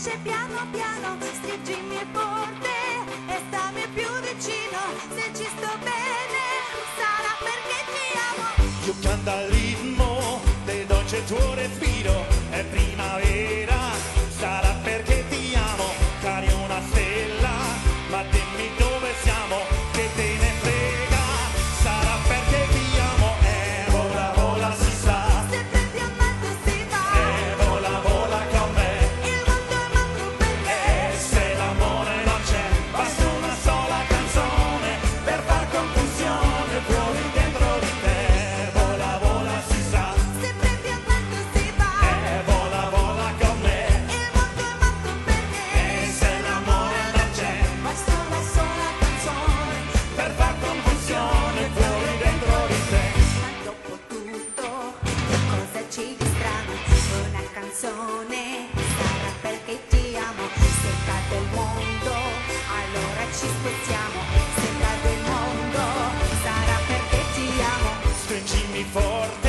esce piano piano, stringimi forte e stammi più vicino. Se ci sto bene sarà perché ti amo. Io canto al ritmo del dolce tuo respiro, è primavera, sarà perché ti amo, cari una stella, ma dimmi dove siamo, che te ne frega, sarà perché ti amo, vola vola si sa, Se prendi a mezzo si va, vola vola con me, il mondo è matto per te. se l'amore non c'è, basta una sola canzone, per far confusione fuori dentro di te, vola vola si sa, Se prendi a mezzo si va, vola vola con me. il mondo è matto per te. Se l'amore non c'è, Basta una sola canzone, per far confusione fuori dentro di te. ma dopo tutto cosa c'è di strano? Una canzone sarà perché ti amo. Se cade il mondo allora ci spezziamo. Se cade il mondo sarà perché ti amo. Stringimi forte